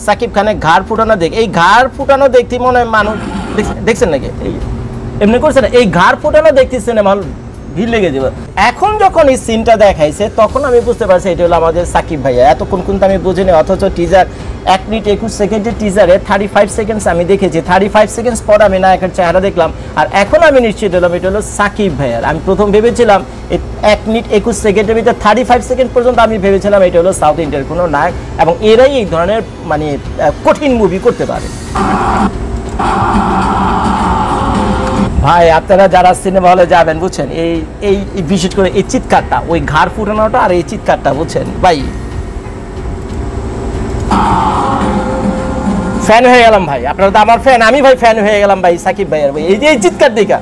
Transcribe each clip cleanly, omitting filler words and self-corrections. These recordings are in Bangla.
সাকিব খানের ঘাড় ফুটানো এই ঘাড় ফুটানো দেখতে মনে হয় মানুষ দেখছেন নাকি এমনি করছে না, এই ঘাড় ফুটানো দেখতেছে না মানুষ ভিড় লেগে যাবে। এখন যখন এই সিনটা দেখাইছে তখন আমি বুঝতে পারছি এটা হলো আমাদের সাকিব ভাইয়া। এতক্ষণ কিন্তু আমি বুঝিনি, অথচ টিজার 1 মিনিট 21 সেকেন্ডের টিজারে 35 সেকেন্ডস আমি দেখেছি। 35 সেকেন্ডস পর আমি নায়কের চেহারা দেখলাম, আর এখন আমি নিশ্চিত হলাম এটা হলো সাকিব ভাইয়ার। আমি প্রথম ভেবেছিলাম 1 মিনিট 21 সেকেন্ডের ভিতরে 35 সেকেন্ড পর্যন্ত আমি ভেবেছিলাম এটা হলো সাউথ ইন্ডিয়ার কোনো নায়ক, এবং এরাই এই ধরনের মানে কঠিন মুভি করতে পারে। ভাই আপনারা যারা সিনেমা হলে যাবেন বুঝছেন, এই বিশেষ করে এই চিৎকারটা, ওই ঘাড় ফুটানোটা আর এই চিৎকারটা বুঝছেন ভাই, ফ্যান হয়ে গেলাম ভাই। আপনারা তো আমার ফ্যান, আমি ভাই ফ্যান হয়ে গেলাম ভাই সাকিব ভাইয়ের। ভাই এই যে এই চিৎকার দেখা।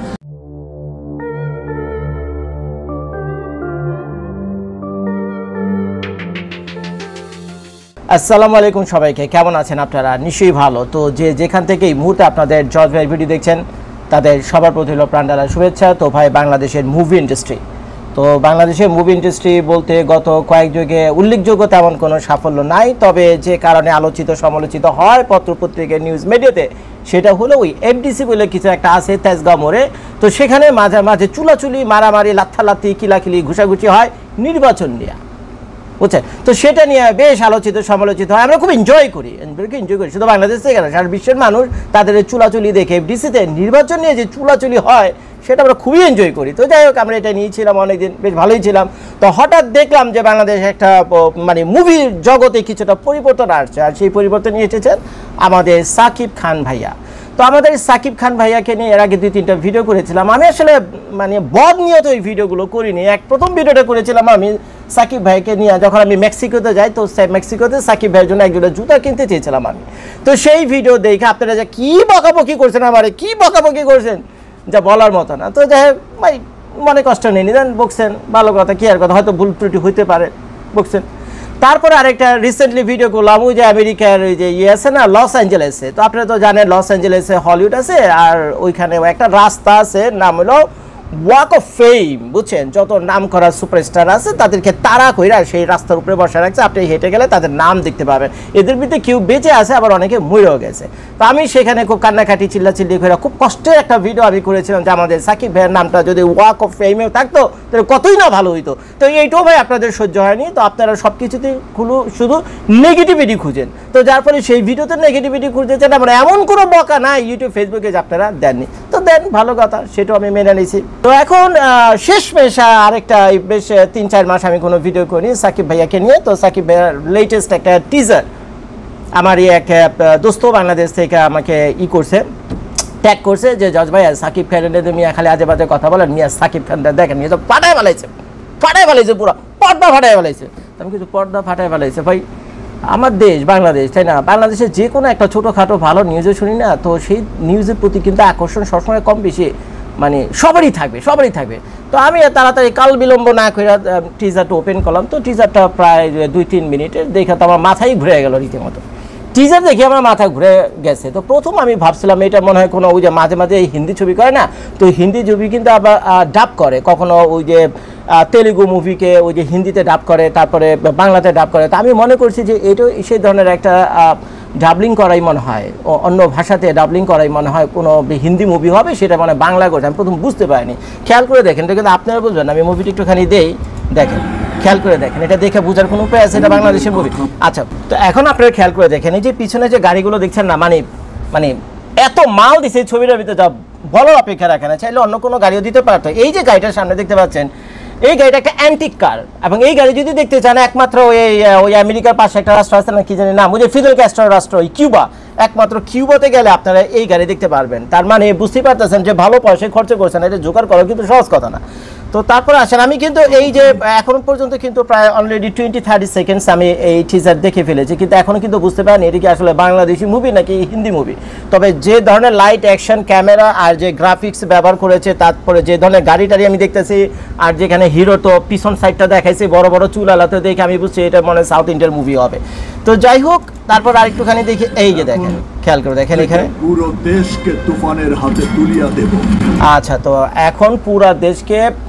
আসসালামু আলাইকুম সবাইকে, কেমন আছেন আপনারা? নিশ্চয়ই ভালো। তো যেখান থেকে এই মুহূর্তে আপনাদের জজ ভাইয়ের ভিডিও দেখছেন তাদের সবার প্রতি হলো প্রাণঢালা শুভেচ্ছা। তো ভাই বাংলাদেশের মুভি ইন্ডাস্ট্রি, তো বাংলাদেশের মুভি ইন্ডাস্ট্রি বলতে গত কয়েক যুগে উল্লেখযোগ্য তেমন কোনো সাফল্য নাই, তবে যে কারণে আলোচিত সমালোচিত হয় পত্রপত্রিকা নিউজ মিডিয়াতে সেটা হলো ওই এফডিসি বলে কিছু একটা আছে তেজগাঁও মোড়ে। তো সেখানে মাঝে মাঝে চুলাচুলি মারামারি লাত্থালাত্তি কিলাকিলি ঘুষাঘুষি হয় নির্বাচন নিয়ে, বুঝছেন। তো সেটা নিয়ে বেশ আলোচিত সমালোচিত হয়, আমরা খুব এনজয় করি। শুধু বাংলাদেশ থেকে না, সারা বিশ্বের মানুষ তাদের চুলাচুলি দেখে এফডিসিতে নির্বাচন নিয়ে যে চুলাচুলি হয় সেটা আমরা খুবই এনজয় করি। তো যাই হোক, আমরা এটা নিয়েছিলাম অনেকদিন, বেশ ভালোই ছিলাম। তো হঠাৎ দেখলাম যে বাংলাদেশ একটা মানে মুভির জগতে কিছুটা পরিবর্তন আসছে, আর সেই পরিবর্তন নিয়ে এসেছেন আমাদের সাকিব খান ভাইয়া। তো আমাদের সাকিব খান ভাইয়াকে নিয়ে এর আগে 2-3টা ভিডিও করেছিলাম। আমি আসলে মানে বদ নিয়ত এই ভিডিওগুলো করিনি। প্রথম ভিডিওটা করেছিলাম আমি সাকিব ভাইকে নিয়ে, যখন আমি মেক্সিকোতে যাই, তো মেক্সিকোতে সাকিব ভাইয়ের জন্য একজোড়া জুতা কিনতে চেয়েছিলাম আমি। তো সেই ভিডিও দেখে আপনারা যা কী বকাবকি করছেন, আমারে কী বকাবকি করছেন যা বলার মতো না। তো যাই হোক ভাই, মনে কষ্ট নেই, নিলেন বকছেন, ভালো কথা, কি আর কথা, হয়তো ভুল ত্রুটি হইতে পারে, বকছেন। তারপরে আরেকটা রিসেন্টলি ভিডিও করলাম ওই যে আমেরিকার ওই যে আছে না লস অ্যাঞ্জেলেসে। তো আপনারা তো জানেন লস অ্যাঞ্জেলেসে হলিউড আছে, আর ওইখানে একটা রাস্তা আছে, নাম হলো ওয়াক অফ ফেম, বুঝছেন। যত নাম করা সুপারস্টার আছে তাদেরকে তারা কইরা সেই রাস্তার উপরে বসে রাখছে, আপনি হেঁটে গেলে তাদের নাম দেখতে পাবেন। এদের ভিতরে কেউ বেঁচে আছে, আবার অনেকে মরেও গেছে। তো আমি সেখানে খুব কান্নাকাটি চিল্লাচিল্লি করে খুব কষ্টের একটা ভিডিও আমি করেছিলাম যে আমাদের সাকিব ভাইয়ের নামটা যদি ওয়াক অফ ফেমেও থাকতো তাহলে কতই না ভালো হইতো। তো এইটাও ভাই আপনাদের সহ্য হয়নি, তো আপনারা সব কিছুতেই শুধু নেগেটিভিটি খুঁজেন। তো যার ফলে সেই ভিডিওতে নেগেটিভিটি খুঁজেছেন, আমরা এমন কোনো বকা নাই ইউটিউব ফেসবুকে যে আপনারা দেননি। তো দেন, ভালো কথা, সেটাও আমি মেনে নিয়েছি। তো এখন শেষমেশ আরেকটা বেশ 3-4 মাস আমি কোনো ভিডিও করি সাকিব ভাইয়াকে নিয়ে। তো সাকিব ভাইয়ার লেটেস্ট একটা টিজার আমার এক দোস্ত বাংলাদেশ থেকে আমাকে করছে, ট্যাগ করছে যে জজ ভাই সাকিব খানের মিয়া খালি আজে বাজে কথা বলেন, মিয়া সাকিব খানটা দেখেন, নিয়ে তো ফাটায় ফেলাইছে পুরো পর্দা ফাটায় ফেলাইছে। আমি কিছু পর্দা ফাটায় ফেলাইছে ভাই, আমার দেশ বাংলাদেশ, তাই না? বাংলাদেশে যে কোনো একটা ছোটোখাটো ভালো নিউজে শুনি না, তো সেই নিউজের প্রতি কিন্তু আকর্ষণ সবসময় কম বেশি মানে সবারই থাকবে। তো আমি তাড়াতাড়ি কাল বিলম্ব না করে টিজারটা ওপেন করলাম। তো টিজারটা প্রায় 2-3 মিনিটের দেখে তো আমার মাথায় ঘুরে গেল রীতিমতো। টিজার দেখে আমার মাথা ঘুরে গেছে। তো প্রথম আমি ভাবছিলাম এটা মনে হয় কোনো ওই যে মাঝে মাঝে এই হিন্দি ছবি করে না, তো হিন্দি ছবি কিন্তু আবার ডাব করে, কখনো ওই যে তেলেগু মুভিকে ওই যে হিন্দিতে ডাব করে, তারপরে বাংলাতে ডাব করে। তো আমি মনে করছি যে এটা সেই ধরনের একটা ডাবলিং করাই মনে হয়, অন্য ভাষাতে ডাবলিং করাই মনে হয় কোনো হিন্দি মুভি হবে, সেটা মানে বাংলা করছে। আমি প্রথম বুঝতে পারিনি, খেয়াল করে দেখেন, এটা কিন্তু আপনারা বুঝবেন। আমি মুভিটা একটুখানি দেখেন, খেয়াল করে দেখেন, এটা দেখে বোঝার কোনো উপায় আছে এটা বাংলাদেশের মুভি? আচ্ছা, তো এখন আপনারা খেয়াল করে দেখেন, এই যে পিছনে যে গাড়িগুলো দেখছেন না, মানে এত মাল দিছে এই ছবিটার ভিতরে যা বলার অপেক্ষা রাখে না। চাইলে অন্য কোনো গাড়িও দিতে পারতো। এই যে গাড়িটার সামনে দেখতে পাচ্ছেন, এই গাড়িটা একটা অ্যান্টিক কার, এবং এই গাড়ি যদি দেখতে চান একমাত্র ওই আমেরিকার পাশে একটা রাষ্ট্র আছে না, কি জানি নাম, ওই যে ফিদেল ক্যাস্ট্রোর রাষ্ট্র, ওই কিউবা, একমাত্র কিউবাতে গেলে আপনারা এই গাড়ি দেখতে পারবেন। তার মানে বুঝতেই পারতেছেন যে ভালো পয়সা খরচ করছেন, এটা জোগাড় করা কিন্তু সহজ কথা না। তো তারপরে আসেন, আমি কিন্তু এই যে এখন পর্যন্ত কিন্তু প্রায় অলরেডি 20-30 সেকেন্ডস আমি এই টিজার দেখে ফেলেছি, কিন্তু এখনও কিন্তু বুঝতে পারিনি এটা কি আসলে বাংলাদেশি মুভি নাকি হিন্দি মুভি। তবে যে ধরনের লাইট, অ্যাকশন, ক্যামেরা আর যে গ্রাফিক্স ব্যবহার করেছে, তারপরে যে ধরনের গাড়িটারি আমি দেখতেছি, আর যেখানে হিরো তো পিছন সাইডটা দেখাইছে বড় বড় চুল আলাতে দেখে আমি বুঝছি এটা মনে হয় সাউথ ইন্ডিয়ার মুভি হবে। তো যাই হোক, তারপর আরেকটুখানি দেখি, এই যে দেখেন, খেয়াল করে দেখেন এখানে পুরো দেশকে তুফানের হাতে তুলিয়া দেব। আচ্ছা, তো এখন পুরো দেশকে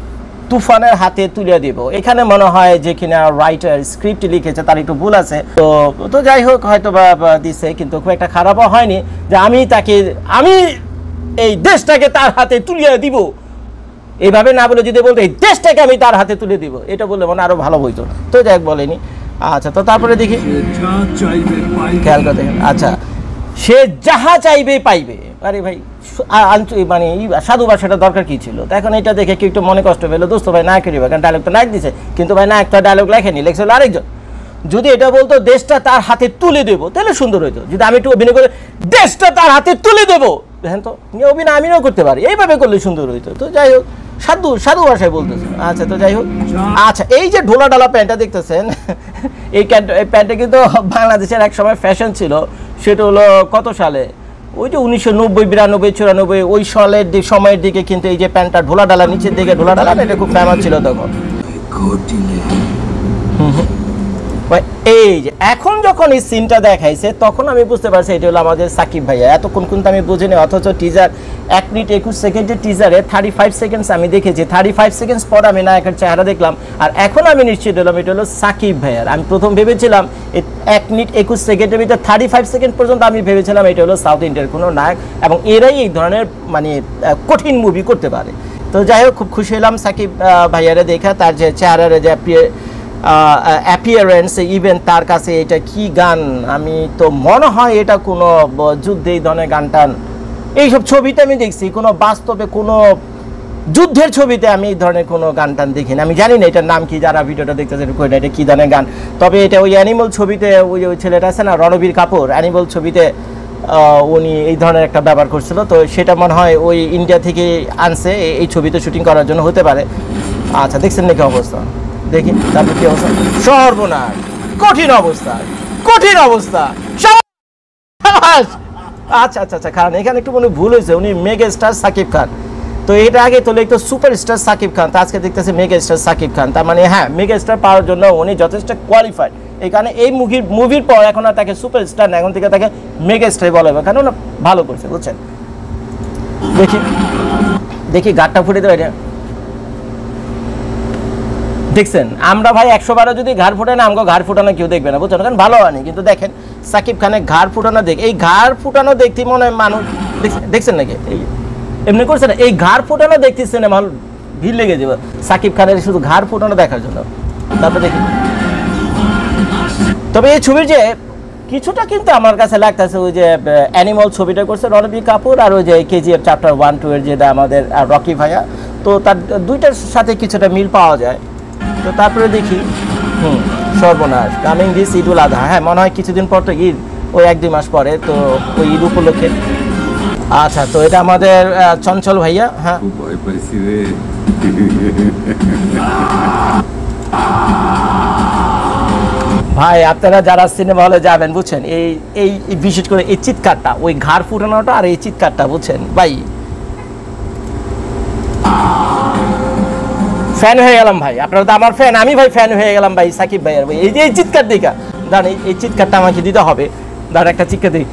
তুফানের হাতে তুলে দিব। এখানে মনে হয় যে কিনা রাইটার স্ক্রিপ্ট লিখেছে তার একটু ভুল আছে, তো যাই হোক হয়তো বা দিছে, কিন্তু খুব একটা খারাপও হয়নি যে আমি এই দেশটাকে তার হাতে তুলে দিব, এইভাবে না বলে যদি বলতো এই দেশটাকে আমি তার হাতে তুলে দিব, এটা বললে মানে আরো ভালো হইতো। তো যাই বলেনি। আচ্ছা, তো তারপরে দেখি খেয়াল করে দেখেন। আচ্ছা, সে যাহা চাইবে পাইবে। আরে ভাই মানে সাধু ভাষাটা দরকার কি ছিল? তো এখন এটা দেখে কি একটু মনে কষ্ট পেলো, দোস্ত ভাই নায়ক দিবে, কারণ ডায়লগ তো নায়ক দিছে, কিন্তু ভাই নায়ক তো ডায়লগ লেখেনি, লেখছিল আরেকজন। যদি এটা বলতো দেশটা তার হাতে তুলে দেবো, তাহলে সুন্দর হইতো। যদি আমি একটু অভিনয় করে দেশটা তার হাতে তুলে দেবো, দেখেন তো অভিনয় আমিও করতে পারি, এইভাবে করলে সুন্দর হইতো। তো যাই হোক, সাধু ভাষায় বলতেছে। আচ্ছা, তো যাই হোক। আচ্ছা, এই যে ঢোলা ডালা প্যান্টটা দেখতেছেন, এই প্যান্টটা কিন্তু বাংলাদেশের এক সময় ফ্যাশন ছিল। সেটা হলো কত সালে, ওই যে 1990, 92, 94 ওই সালের সময়ের দিকে কিন্তু এই যে প্যান্টটা ঢোলা ডালা, নিচের দিকে ঢোলা ডালা, এটা খুব ফেমাস ছিল তখন। এই যে এখন যখন এই সিনটা দেখাইছে তখন আমি বুঝতে পারছি এটা হলো আমাদের সাকিব ভাইয়া। এতক্ষণ কিন্তু আমি বুঝিনি, অথচ টিজার 1 মিনিট 21 সেকেন্ডের টিজারে 35 সেকেন্ডস আমি দেখেছি। 35 সেকেন্ডস পর আমি নায়কের চেহারা দেখলাম, আর এখন আমি নিশ্চিত হলাম এটা হলো সাকিব ভাইয়ার। আমি প্রথম ভেবেছিলাম 1 মিনিট 21 সেকেন্ডের ভিতরে 35 সেকেন্ড পর্যন্ত আমি ভেবেছিলাম এটা হলো সাউথ ইন্ডিয়ার কোনো নায়ক, এবং এরাই এই ধরনের মানে কঠিন মুভি করতে পারে। তো যাই হোক, খুব খুশি হলাম সাকিব ভাইয়ারে দেখা, তার যে চেহারার যে অ্যাপিয়ারেন্স, ইভেন তার কাছে এটা কি গান, আমি তো মনে হয় এটা কোনো যুদ্ধে এই ধরনের গান টান এইসব ছবিতে আমি দেখছি, কোনো বাস্তবে কোনো যুদ্ধের ছবিতে আমি এই ধরনের কোনো গান টান দেখিনি। আমি জানি না এটার নাম কি, যারা ভিডিওটা দেখতেছে এটা কী ধরনের গান। তবে এটা ওই অ্যানিমাল ছবিতে ওই ছেলেটা আছে না, রণবীর কাপুর, অ্যানিমাল ছবিতে উনি এই ধরনের একটা ব্যবহার করছিল। তো সেটা মনে হয় ওই ইন্ডিয়া থেকে আনছে এই ছবিতে শুটিং করার জন্য, হতে পারে। আচ্ছা, দেখছেন নাকি অবস্থা? দেখি তারপর কি অবস্থা। সর্বনাশ, কঠিন অবস্থা, কঠিন অবস্থা। আচ্ছা আচ্ছা আচ্ছা, কারণ এখানে একটু মনে ভুল হয়েছে, উনি মেগা স্টার সাকিব খান। তো এটা আগে তো লিখতো সুপার স্টার সাকিব খান, তা আজকে দেখতেছে মেগা স্টার সাকিব খান। তার মানে হ্যাঁ, মেগা স্টার পাওয়ার জন্য উনি যথেষ্ট কোয়ালিফাইড। এই কারণে এই মুভির পর এখন আর তাকে সুপার স্টার না, এখন থেকে তাকে মেগা স্টার বলা হবে, কারণ ওনা ভালো করছে, বুঝছেন। দেখি দেখি গাড়টা ফুটে দেবে এটা। দেখছেন, আমরা ভাই 100 যদি ঘাড় ফুটে না, আমাকে ঘাড় ফুটানো কেউ দেখবে না, বুঝছেন, কারণ ভালো হয়নি। কিন্তু দেখেন সাকিব খানের ঘাড় ফুটানো এই ঘাড় ফুটানো দেখতে মনে হয় মানুষ দেখছেন নাকি, এই এমনি করছে না, এই ঘাড় ফুটানো দেখতেছে না, মানুষ ভিড় লেগে যাবে সাকিব খানের শুধু ঘাড় ফুটানো দেখার জন্য। তারপর দেখি, তবে এই ছবির যে কিছুটা কিন্তু আমার কাছে লাগতেছে ওই যে অ্যানিমাল ছবিটা করছে রণবীর কাপুর, আর ওই যে KGF চ্যাপ্টার 1-2 এর যেটা আমাদের রকি ভাইয়া, তো তার দুইটার সাথে কিছুটা মিল পাওয়া যায়। তো তারপরে দেখি সর্বনাশ, কামিং দিস ঈদুল আজহা, হ্যাঁ মনে হয় কিছুদিন পর তো ঈদ, ওই 1-2 মাস পরে, তো ওই ঈদ উপলক্ষে। আচ্ছা, তো এটা আমাদের চঞ্চল ভাইয়া। হ্যাঁ ভাই, আপনারা যারা সিনেমা হলে যাবেন, বুঝছেন, এই বিশেষ করে এই চিৎকারটা, ওই ঘাড় ফুটানোটা আর এই চিৎকারটা, বুঝছেন ভাই, ফ্যান হয়ে গেলাম ভাই। আপনারা তো আমার ফ্যান, আমি ভাই ফ্যান হয়ে গেলাম ভাই সাকিব ভাইয়ের। ভাই এই যে এই চিৎকার দেখা, দাঁড়ান এই চিৎকারটা আমাকে দিতে হবে, দাঁড়ান একটা চিৎকার দিই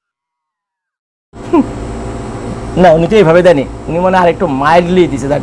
না, উনি তো এইভাবে দেয়নি, উনি মনে আর একটু মাইল্ডলি দিছে, দেন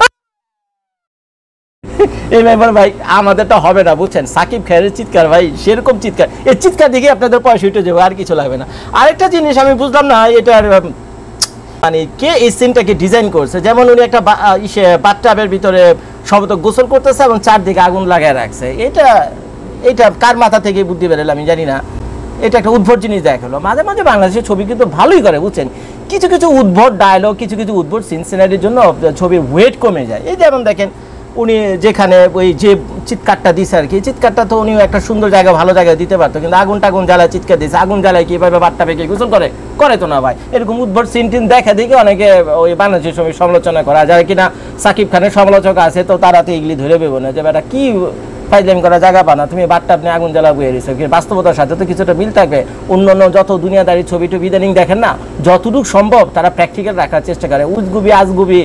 এই ভাই আমাদেরটা হবে না, বুঝছেন, সাকিব খানের চিৎকার ভাই সেরকম চিৎকার, এই চিৎকার দিকে আপনাদের পয়সা উঠে যাবে, আর কিছু লাগবে না। আরেকটা জিনিস আমি বুঝলাম না, এটার মানে কে এই সিনটাকে ডিজাইন করছে। যেমন উনি একটা বাথটাবের ভিতরে সম্ভবত গোসল করতেছে এবং চারদিকে আগুন লাগায় রাখছে, এটা কার মাথা থেকে বুদ্ধি বেরোলো আমি জানি না। এটা একটা উদ্ভট জিনিস দেখালো। মাঝে মাঝে বাংলাদেশের ছবি কিন্তু ভালোই করে, বুঝছেন, কিছু কিছু উদ্ভট ডায়লগ, কিছু কিছু উদ্ভট সিন সিনারির জন্য ছবির ওয়েট কমে যায়। এই যেমন দেখেন উনি যেখানে ওই যে চিৎকারটা দিছে আর কি, চিৎকারটা তো উনি একটা সুন্দর জায়গা, ভালো জায়গায় দিতে পারতো, কিন্তু আগুন টাগুন জ্বালায় চিৎকার দিয়েছে। আগুন জ্বালায় কীভাবে বাট্টা পেকে গোসল করে তো না ভাই। এরকম উদ্ভট সিন টিন দেখা দেখে অনেকে ওই বাংলাদেশের ছবি সমালোচনা করা, যারা কিনা সাকিব খানের সমালোচক আছে, তো তারা তো এগুলি ধরে পেবো না যে বেটা কি ফাইজলামি করা জায়গা পানা, তুমি বাট্টা আপনি আগুন জ্বালা বয়ে দিয়েছো, বাস্তবতার সাথে তো কিছুটা মিল থাকবে। অন্যান্য যত দুনিয়াদারি ছবি টবি ইদানিং দেখেন না, যতটুকু সম্ভব তারা প্র্যাকটিক্যাল রাখার চেষ্টা করে। উজগুবি আজগুবি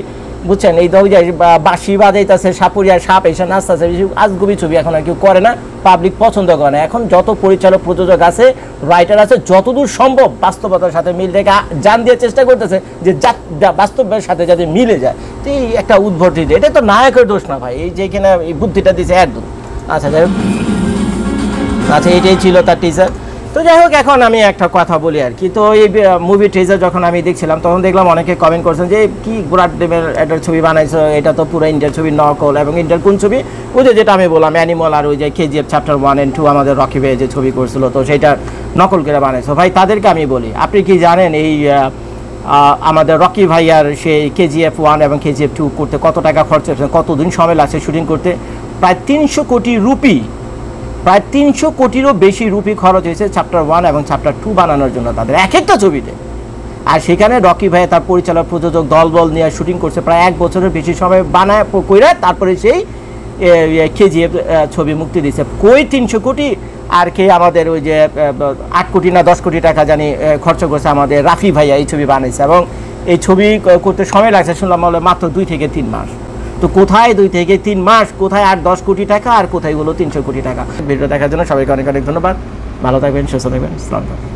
বুঝছেন, এই যে বাঁশি বাজাইতেছে, সাপুরিয়া সাপ এসে নাচতেছে, আজগুবি ছবি এখন আর কেউ করে না, পাবলিক পছন্দ করে না। এখন যত পরিচালক প্রযোজক আছে, রাইটার আছে, যতদূর সম্ভব বাস্তবতার সাথে মিল রেখে জান দিয়ে চেষ্টা করতেছে যে বাস্তবের সাথে যাতে মিলে যায়। তো এই একটা উদ্ভট, এটা তো নায়কের দোষ না ভাই, এই যেখানে এই বুদ্ধিটা দিয়েছে একদম। আচ্ছা যাই হোক, আচ্ছা এটাই ছিল তার টিজার। তো যাই হোক, এখন আমি একটা কথা বলি আর কি। তো এই মুভি টিজার যখন আমি দেখছিলাম তখন দেখলাম অনেকে কমেন্ট করছেন যে কি গোরাট দেবের একটা ছবি বানাইছো, এটা তো পুরো ইন্ডিয়ার ছবি নকল। এবং ইন্ডিয়ার কোন ছবি? ওই যেটা আমি বললাম অ্যানিমাল, আর ওই যে KGF চ্যাপ্টার 1 and 2 আমাদের রকি ভাই যে ছবি করছিল, তো সেইটা নকল করে বানাইছো। ভাই তাদেরকে আমি বলি, আপনি কি জানেন এই আমাদের রকি ভাইয়ার সেই KGF 1 এবং KGF 2 করতে কত টাকা খরচ হয়েছে, কতদিন সময় লাগছে শুটিং করতে? প্রায় 300 কোটি রুপি, প্রায় 300 কোটিরও বেশি রুপি খরচ হয়েছে চ্যাপ্টার 1 এবং চ্যাপ্টার 2 বানানোর জন্য তাদের এক একটা ছবিতে। আর সেখানে রকি ভাই তার পরিচালক প্রযোজক দলবল নিয়ে শুটিং করছে প্রায় 1 বছরের বেশি সময় বানায় কইরা, তারপরে সেই KGF ছবি মুক্তি দিচ্ছে। কই 300 কোটি আর কে আমাদের ওই যে 8 কোটি না 10 কোটি টাকা জানি খরচ করছে আমাদের রাফি ভাইয়া এই ছবি বানাইছে। এবং এই ছবি করতে সময় লাগছে শুনলাম বলে মাত্র 2 থেকে 3 মাস। তো কোথায় 2 থেকে 3 মাস, কোথায় 8-10 কোটি টাকা, আর কোথায় হলো 300 কোটি টাকা? ভিডিও দেখার জন্য সবাইকে অনেক অনেক ধন্যবাদ। ভালো থাকবেন, সুস্থ থাকবেন, আসসালামু আলাইকুম।